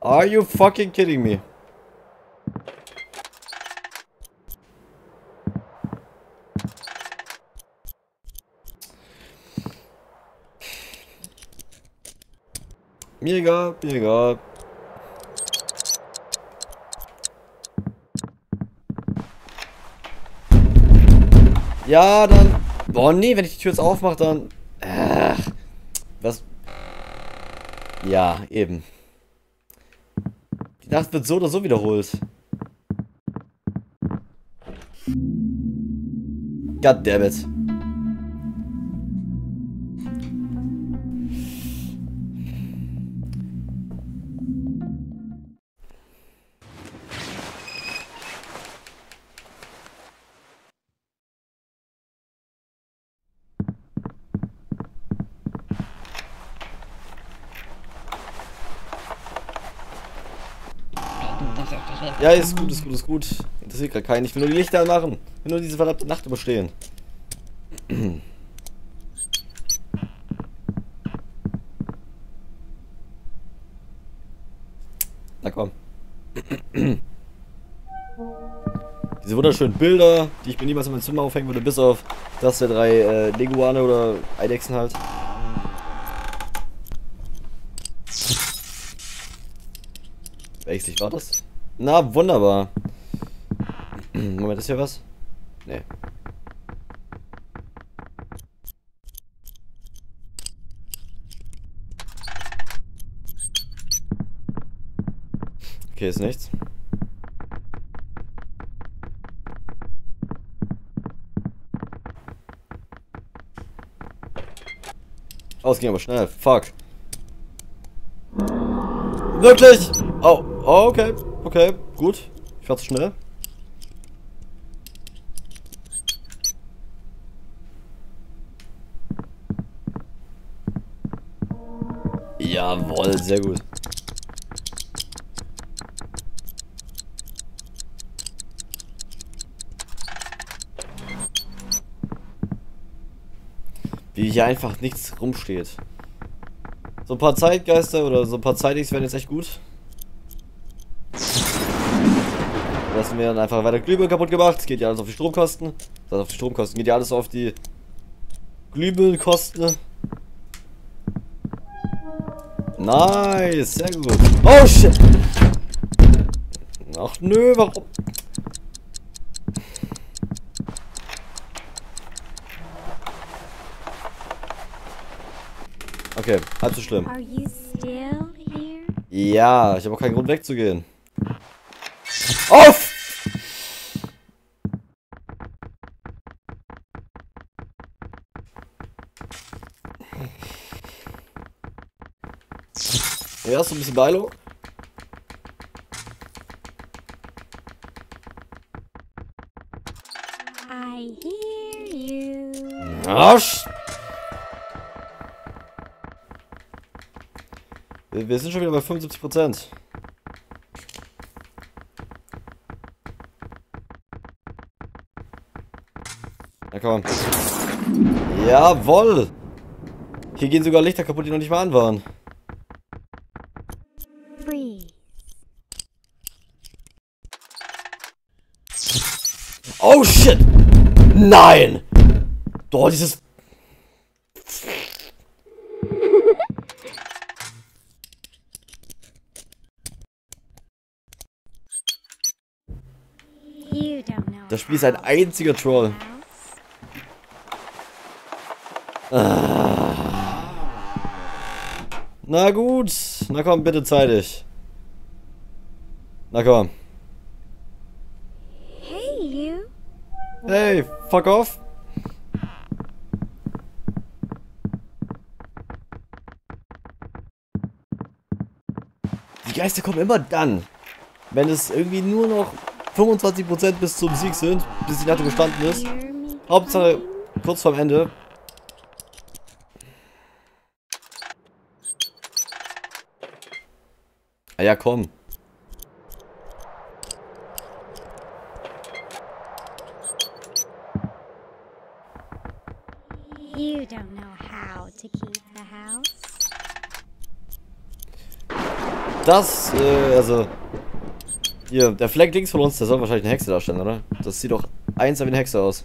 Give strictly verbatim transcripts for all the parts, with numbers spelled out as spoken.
Are you fucking kidding me? Mir egal, mir egal. Ja, dann... Oh nee, wenn ich die Tür jetzt aufmache, dann... Ach, was... Ja, eben. Die Nacht wird so oder so wiederholt. Goddammit. Ja, ist gut, ist gut, ist gut. Interessiert gerade keinen. Ich will nur die Lichter anmachen. Ich will nur diese verdammte Nacht überstehen. Na komm. Diese wunderschönen Bilder, die ich mir niemals in mein Zimmer aufhängen würde, bis auf das der drei äh, Leguane oder Eidechsen halt. Welches Licht war das? Na, wunderbar. Moment, ist hier was? Nee. Okay, ist nichts. Oh, es ging aber schnell. Fuck. Wirklich? Oh, oh, okay. Okay, gut. Ich war zu schnell. Jawohl, sehr gut. Wie hier einfach nichts rumsteht. So ein paar Zeitgeister oder so ein paar Zeitix wären jetzt echt gut. Lassen wir dann einfach weiter Glühbirnen kaputt gemacht. Geht ja alles auf die Stromkosten. Das heißt, auf die Stromkosten geht ja alles auf die Glühbirnenkosten. Nice, sehr gut. Oh shit! Ach nö, warum? Okay, halb so schlimm. Ja, ich habe auch keinen Grund wegzugehen. Auf! Ja, so ein bisschen Beilo. I hear you. Arsch! Wir, wir sind schon wieder bei fünfundsiebzig Prozent. Na komm. Jawoll! Hier gehen sogar Lichter kaputt, die noch nicht mal an waren. Oh shit! Nein! Doch, dieses... Das Spiel ist ein einziger Troll. Ah. Na gut. Na komm, bitte zeitig. Na komm. Hey, fuck off. Die Geister kommen immer dann, wenn es irgendwie nur noch fünfundzwanzig Prozent bis zum Sieg sind, bis die Nacht überstanden ist. Hauptsache kurz vorm Ende. Ah ja, komm. You don't know how to keep the house. das, äh, also... Hier, der Fleck links von uns, der soll wahrscheinlich eine Hexe darstellen, oder? Das sieht doch eins wie eine Hexe aus.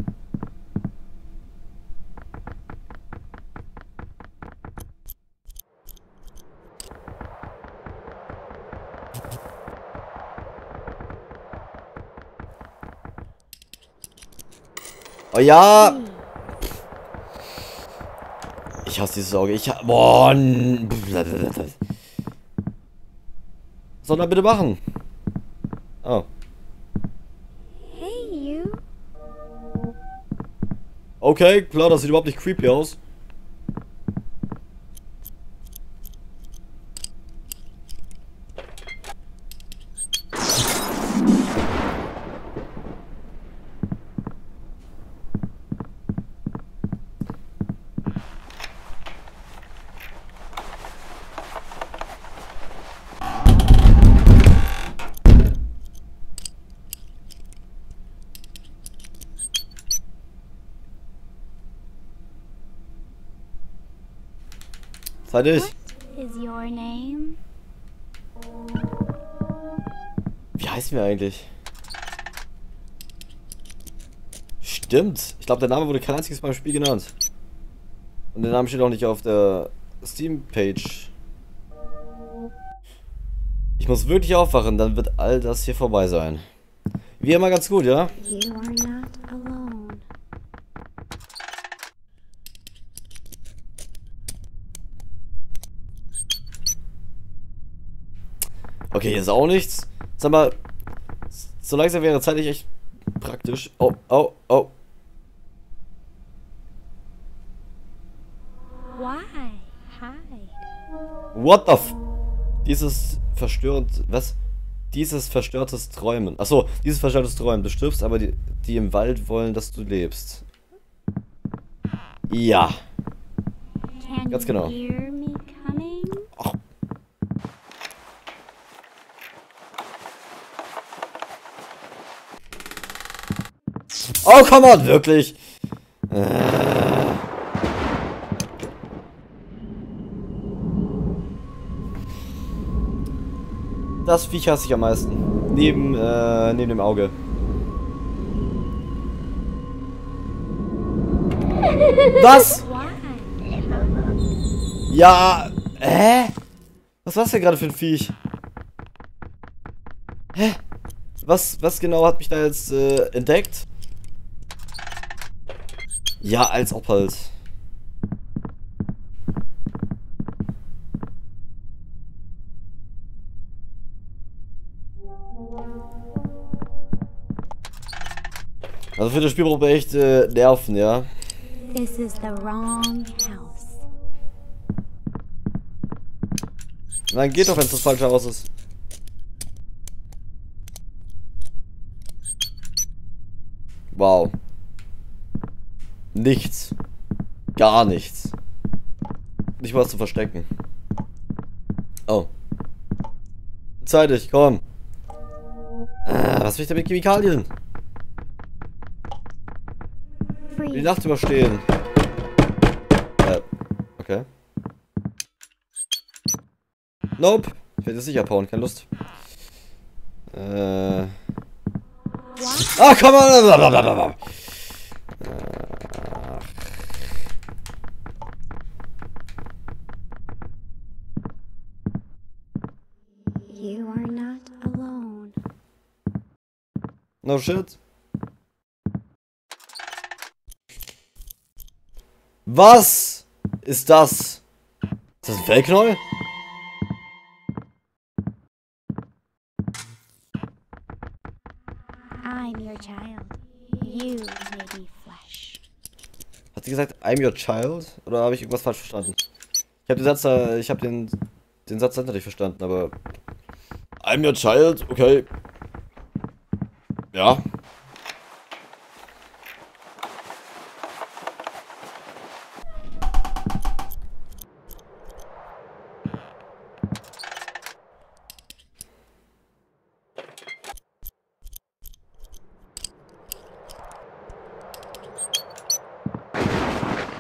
Oh ja! Ich hasse dieses Auge. Ich ha Boah! Was soll er bitte machen? Oh. Hey, you. Okay, klar, das sieht überhaupt nicht creepy aus. Sei dich. What is your name? Wie heißen wir eigentlich? Stimmt. Ich glaube, der Name wurde kein einziges Mal im Spiel genannt. Und der Name steht auch nicht auf der Steam-Page. Ich muss wirklich aufwachen, dann wird all das hier vorbei sein. Wie immer ganz gut, ja? You are not alone. Okay, hier ist auch nichts. Sag mal, so langsam wäre zeitlich echt praktisch. Oh, oh, oh. Why? Hi. What the f... Dieses verstörend... Was? Dieses verstörtes Träumen. Achso, dieses verstörtes Träumen. Du stirbst, aber die, die im Wald wollen, dass du lebst. Ja. Can Ganz genau. you hear me coming? Ach. Oh, come on, wirklich. Äh. Das Viech hasse ich am meisten. Neben, äh, neben dem Auge. Was? Ja, hä? Was war's denn gerade für ein Viech? Hä? Was, was genau hat mich da jetzt äh, entdeckt? Ja, als ob halt. Also für das Spiel braucht man echt äh, Nerven, ja. This is the wrong house. Nein, geht doch, wenn es das falsche Haus ist. Wow. Nichts. Gar nichts. Nicht was zu verstecken. Oh. Zeitig, komm. Ah, was will ich denn mit Chemikalien? Die Nacht überstehen. Äh, okay. Nope. Ich werde jetzt nicht abhauen, keine Lust. Äh. Ah, komm mal! You are not alone. No shit. Was ist das? Ist das ein Fellknäuel? I'm your child. You may be flesh. Hat sie gesagt, I'm your child? Oder habe ich irgendwas falsch verstanden? Ich habe den Satz, äh, ich habe den, den Satz natürlich verstanden, aber I'm your child, okay. Ja.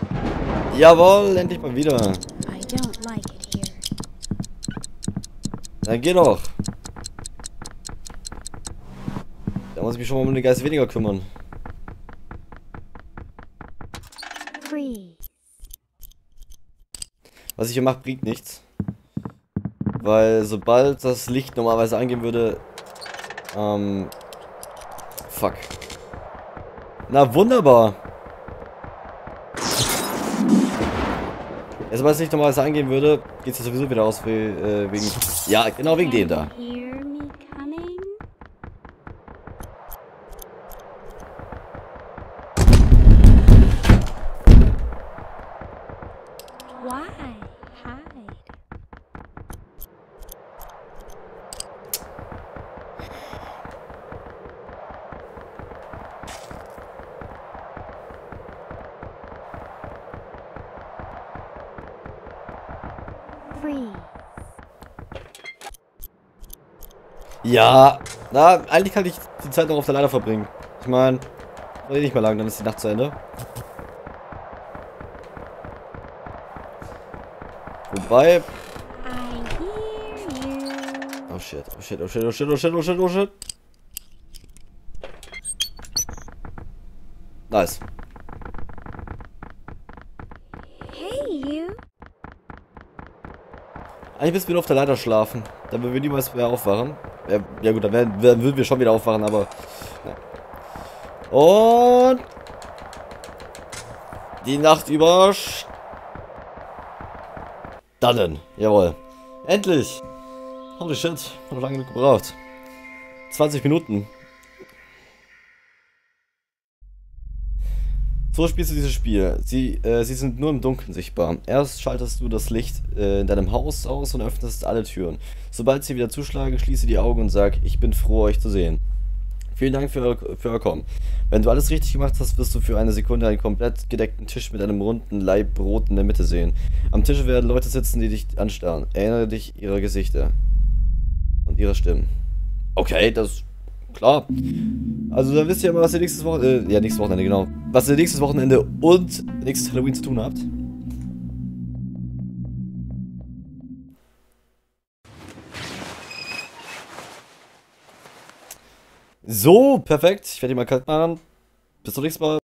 Jawohl, endlich mal wieder. I don't like it here. Dann geh doch. Da muss ich mich schon mal um den Geist weniger kümmern. Freeze. Was ich hier mache, bringt nichts. Weil sobald das Licht normalerweise angehen würde... Ähm... Fuck. Na wunderbar. Ja, sobald das Licht normalerweise angehen würde, geht es ja sowieso wieder aus, wie, äh, wegen... Ja, genau wegen dem da. Can you hear me coming? Why hide? Freeze. Ja, na, eigentlich kann ich die Zeit noch auf der Leiter verbringen. Ich meine, nicht mehr lang, dann ist die Nacht zu Ende. Wobei... I hear you. Oh shit, oh shit, oh shit, oh shit, oh shit, oh shit, oh shit. Nice. Hey, you. Eigentlich müssen wir nur auf der Leiter schlafen. Dann würden wir niemals mehr aufwachen. Ja, ja gut, dann werden, dann würden wir schon wieder aufwachen, aber... Ja. Und... Die Nacht über... Dann, jawohl. Endlich! Holy shit, hat noch lange genug gebraucht. zwanzig Minuten. So spielst du dieses Spiel. Sie, äh, sie sind nur im Dunkeln sichtbar. Erst schaltest du das Licht äh, in deinem Haus aus und öffnest alle Türen. Sobald sie wieder zuschlagen, schließe die Augen und sag, ich bin froh, euch zu sehen. Vielen Dank für, für euer Kommen. Wenn du alles richtig gemacht hast, wirst du für eine Sekunde einen komplett gedeckten Tisch mit einem runden Laib Brot in der Mitte sehen. Am Tisch werden Leute sitzen, die dich anstarren. Erinnere dich ihrer Gesichter. Und ihrer Stimmen. Okay, das... Klar. Also dann wisst ihr mal, was ihr nächstes Wochenende... Äh, ja, nächstes Wochenende, genau. Was ihr nächstes Wochenende und nächstes Halloween zu tun habt. So, perfekt. Ich werde die mal kalt machen. Bis zum nächsten Mal.